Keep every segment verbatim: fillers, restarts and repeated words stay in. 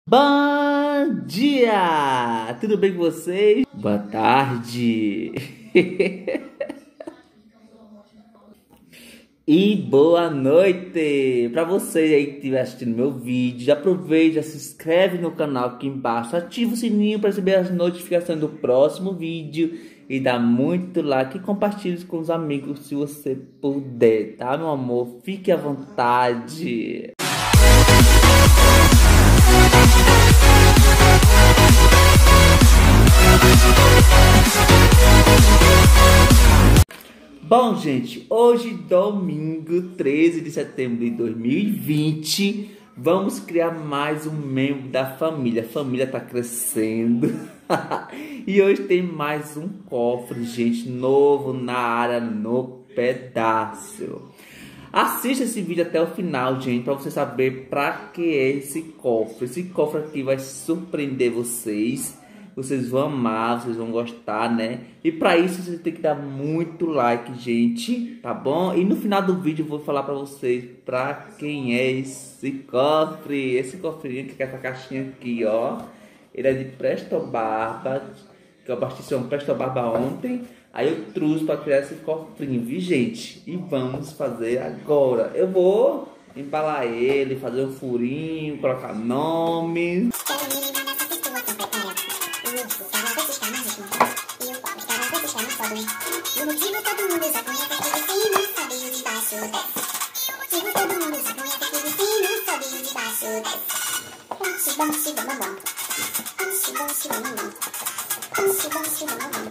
Bom dia! Tudo bem com vocês? Boa tarde! E boa noite! Para vocês aí que estiver assistindo meu vídeo, já aproveita, já se inscreve no canal aqui embaixo, ativa o sininho para receber as notificações do próximo vídeo e dá muito like e compartilhe com os amigos se você puder, tá, meu amor? Fique à vontade! Bom, gente, hoje, domingo, treze de setembro de dois mil e vinte, vamos criar mais um membro da família. A família tá crescendo. E hoje tem mais um cofre, gente, novo na área, no pedaço. Assista esse vídeo até o final, gente, para você saber para que é esse cofre. Esse cofre aqui vai surpreender vocês. Vocês vão amar, vocês vão gostar, né? E para isso você tem que dar muito like, gente, tá bom? E no final do vídeo eu vou falar para vocês para quem é esse cofre. Esse cofrinho aqui, essa caixinha aqui, ó. Ele é de Presto Barba, que eu abasteci um Presto Barba ontem. Aí eu trouxe para criar esse cofrinho, viu, gente? E vamos fazer agora. Eu vou embalar ele, fazer um furinho, colocar nome. No motivo todo mundo já conhece aquele fino, sobe debaixo desce. Motivo todo mundo já conhece aquele fino, sobe debaixo desce. Banchi, banchi, bambam. Banchi, banchi, bambam. Banchi, banchi, bambam.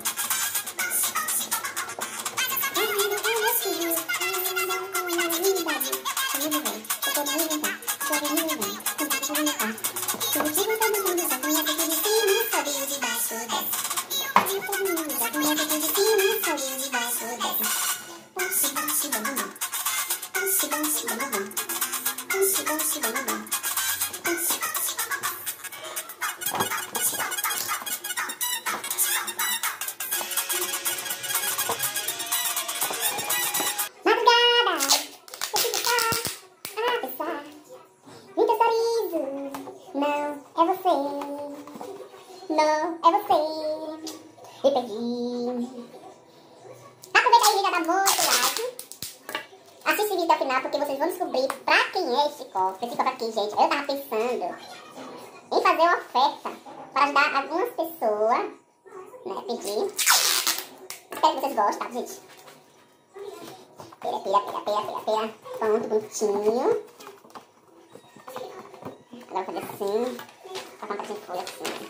Eu ainda tenho meus filhos, eu ainda não com a minha idade. Comigo vem, eu tô me inventar, eu tô me inventar, eu tô me inventar. No motivo todo mundo já conhece aquele fino, sobe debaixo desce. Motivo todo mundo já conhece aquele fino, sobe debaixo desce. Banchi, banchi, bambam. Banchi, banchi, bambam. Banchi, banchi, bambam. Banchi, banchi, madrugada, eu fico só a pensar. Muitos sorrisos, não é você, não é você. Me perdi. Aproveita aí, já dá muito like. Assiste o vídeo até o final porque vocês vão descobrir pra quem é esse cofre. Esse cofre aqui, gente, eu tava pensando em fazer uma oferta para ajudar algumas pessoas, né, pedir. Espero que vocês gostem, tá, gente? Pera, pera, pera, pera, pera, pera. Pronto, bonitinho. Agora vou fazer assim. Tá falando que foi assim.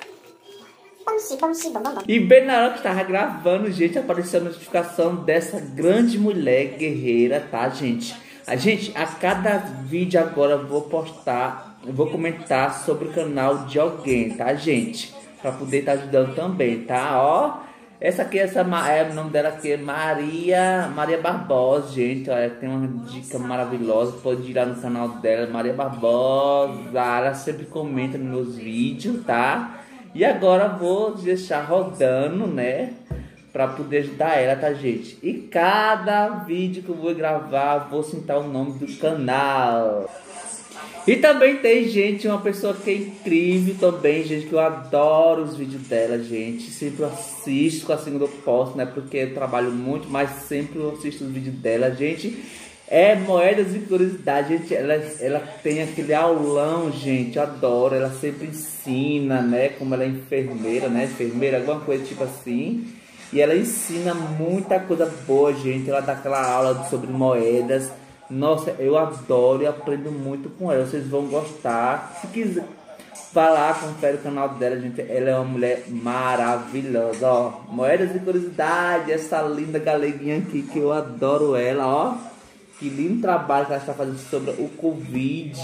E bem na hora que estava gravando, gente, apareceu a notificação dessa grande mulher guerreira, tá, gente? A gente, a cada vídeo agora eu vou postar, eu vou comentar sobre o canal de alguém, tá, gente? Pra poder estar tá ajudando também, tá? Ó, essa aqui, essa é, o nome dela aqui é Maria, Maria Barbosa, gente. Olha, tem uma dica maravilhosa, pode ir lá no canal dela, Maria Barbosa. Ela sempre comenta nos meus vídeos, tá? E agora vou deixar rodando, né? Pra poder ajudar ela, tá, gente? E cada vídeo que eu vou gravar, vou citar o nome do canal. E também tem, gente, uma pessoa que é incrível também, gente, que eu adoro os vídeos dela, gente. Sempre assisto assim quando eu posso, né? Porque eu trabalho muito, mas sempre eu assisto os vídeos dela, gente. É Moedas e Curiosidades, gente. Ela, ela tem aquele aulão, gente. Eu adoro. Ela sempre ensina, né? Como ela é enfermeira, né? Enfermeira, alguma coisa tipo assim. E ela ensina muita coisa boa, gente. Ela dá aquela aula sobre moedas. Nossa, eu adoro e aprendo muito com ela. Vocês vão gostar. Se quiser, vá lá, confere o canal dela, gente. Ela é uma mulher maravilhosa, ó. Moedas e Curiosidades. Essa linda galeguinha aqui que eu adoro ela, ó. Que lindo trabalho que ela está fazendo sobre o Covid.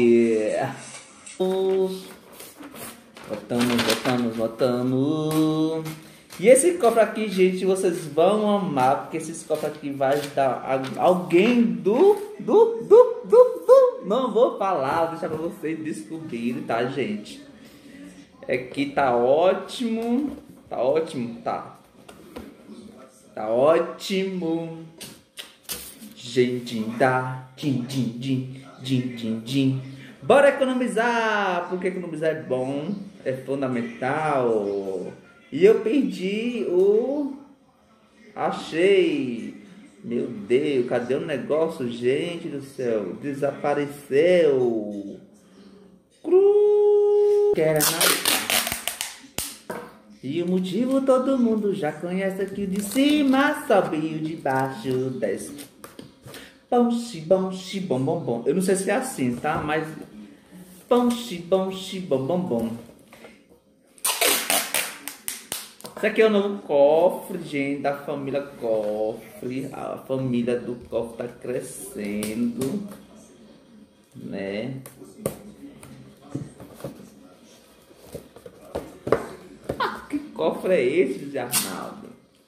Botamos, botamos, botamos. E esse cofre aqui, gente, vocês vão amar. Porque esse cofre aqui vai ajudar alguém do, do, do, do, do. Não vou falar, vou deixar pra vocês descobrirem, tá, gente? Aqui tá ótimo. Tá ótimo? Tá. Tá ótimo. Gente, dá, din, din, din, din, din, din. Bora economizar, porque economizar é bom, é fundamental. E eu perdi o... Achei. Meu Deus, cadê o negócio? Gente do céu, desapareceu. Cru. Quero nada. E o motivo todo mundo já conhece, aqui o de cima sobe e o de baixo desce. Bom, xibom, xibom, bom, bom. Eu não sei se é assim, tá? Mas... Bom, xibom, xibom, bom, bom. Esse aqui é o novo cofre, gente, da família Cofre. A família do cofre tá crescendo, né? Ah, que cofre é esse, Zé Arnaldo?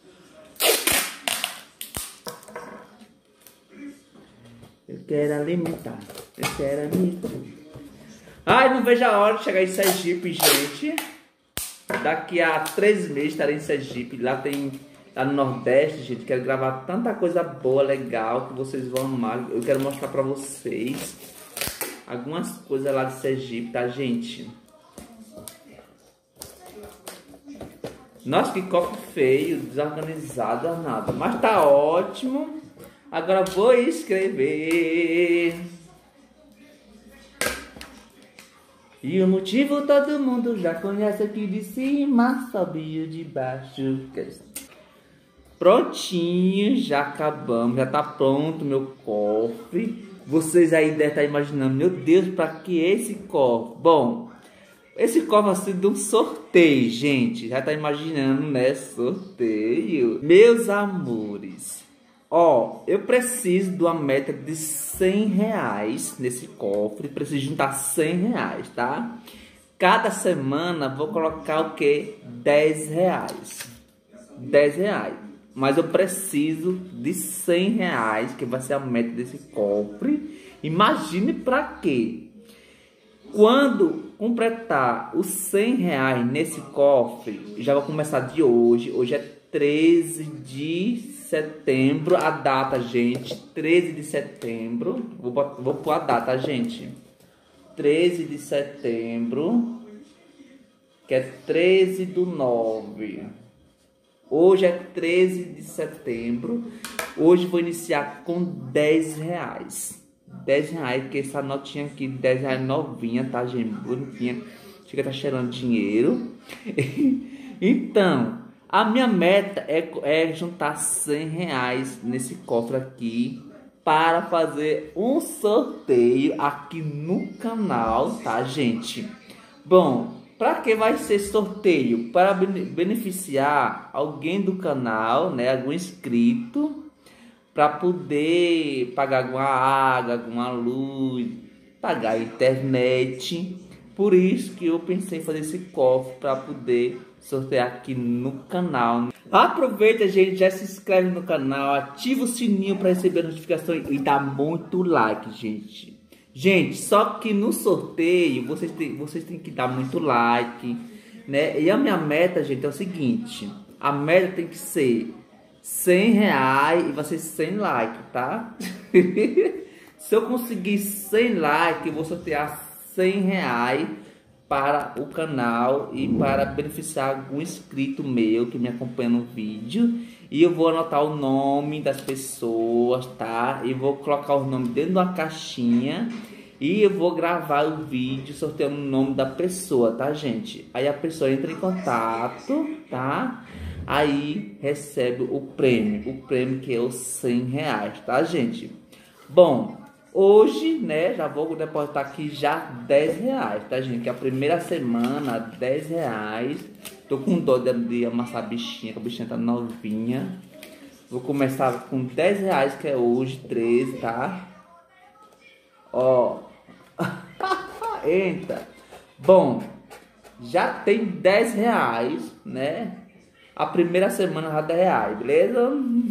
Eu quero alimentar, eu quero alimentar. Ai, não vejo a hora de chegar em Sergipe, gente. Daqui a três meses estarei em Sergipe. Lá tem, lá no Nordeste, gente. Quero gravar tanta coisa boa, legal, que vocês vão amar. Eu quero mostrar pra vocês algumas coisas lá de Sergipe, tá, gente? Nossa, que copo feio, desorganizado, nada. Mas tá ótimo. Agora vou escrever. E o motivo todo mundo já conhece, aqui de cima sobe o de baixo. Prontinho, já acabamos, já tá pronto meu cofre. Vocês aí devem estar imaginando, meu Deus, para que esse cofre? Bom, esse cofre vai ser de um sorteio, gente. Já tá imaginando, né? Sorteio. Meus amores, ó, eu preciso de uma meta de cem reais nesse cofre. Preciso juntar cem reais, tá? Cada semana vou colocar o que? dez reais. dez reais. Mas eu preciso de cem reais, que vai ser a meta desse cofre. Imagine pra quê? Quando completar os cem reais nesse cofre, já vou começar de hoje. Hoje é treze de setembro, a data, gente, treze de setembro, vou, vou pôr a data, gente, treze de setembro, que é treze do nove, hoje é treze de setembro, hoje vou iniciar com dez reais, dez reais, que essa notinha aqui, dez reais novinha, tá, gente, bonitinha, chega, tá cheirando dinheiro. Então, a minha meta é, é juntar cem reais nesse cofre aqui para fazer um sorteio aqui no canal, tá, gente? Bom, para que vai ser sorteio? Para beneficiar alguém do canal, né, algum inscrito, para poder pagar alguma água, alguma luz, pagar a internet. Por isso que eu pensei em fazer esse cofre para poder sortear aqui no canal. Aproveita, gente, já se inscreve no canal, ativa o sininho para receber notificações e dá muito like, gente. Gente, só que no sorteio vocês têm, vocês têm que dar muito like, né? E a minha meta, gente, é o seguinte: a meta tem que ser cem reais e vai ser cem likes, tá? Se eu conseguir cem likes, eu vou sortear cem reais para o canal e para beneficiar algum inscrito meu que me acompanha no vídeo. E eu vou anotar o nome das pessoas, tá? E vou colocar o nome dentro de uma caixinha e eu vou gravar o vídeo sorteando o nome da pessoa, tá, gente? Aí a pessoa entra em contato, tá? Aí recebe o prêmio, o prêmio que é os cem reais, tá, gente? Bom, hoje, né, já vou depositar aqui já dez reais, tá, gente? Que a primeira semana, dez reais. Tô com dó de amassar a bichinha, que a bichinha tá novinha. Vou começar com dez reais, que é hoje, treze, tá? Ó. Eita. Bom, já tem dez reais, né? A primeira semana já dez reais, beleza?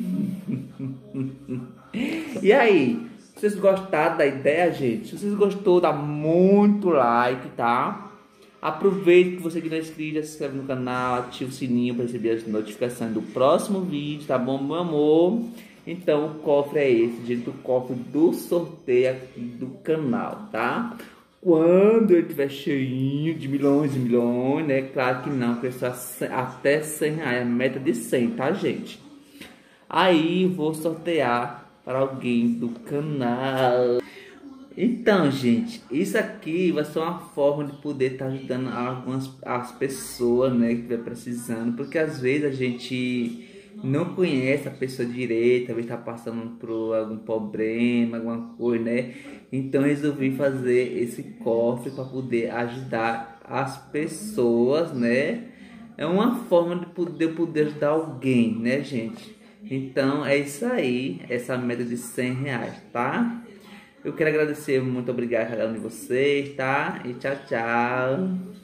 E aí? Se vocês gostaram da ideia, gente, se vocês gostou, dá muito like, tá? Aproveite que você que não é inscrito, já se inscreve no canal, ativa o sininho para receber as notificações do próximo vídeo, tá bom, meu amor? Então o cofre é esse, gente, o cofre do sorteio aqui do canal, tá? quando eu tiver cheinho de milhões e milhões, né? Claro que não, porque só até cem reais, a meta de cem, tá, gente? Aí vou sortear para alguém do canal. Então, gente, isso aqui vai ser uma forma de poder estar tá ajudando algumas as pessoas, né, que estiver precisando, porque às vezes a gente não conhece a pessoa direito, às vezes está passando por algum problema, alguma coisa, né? Então resolvi fazer esse cofre para poder ajudar as pessoas, né? É uma forma de poder, poder ajudar alguém, né, gente? Então é isso aí, essa meta de cem reais, tá? Eu quero agradecer, muito obrigado a cada um de vocês, tá? E tchau, tchau.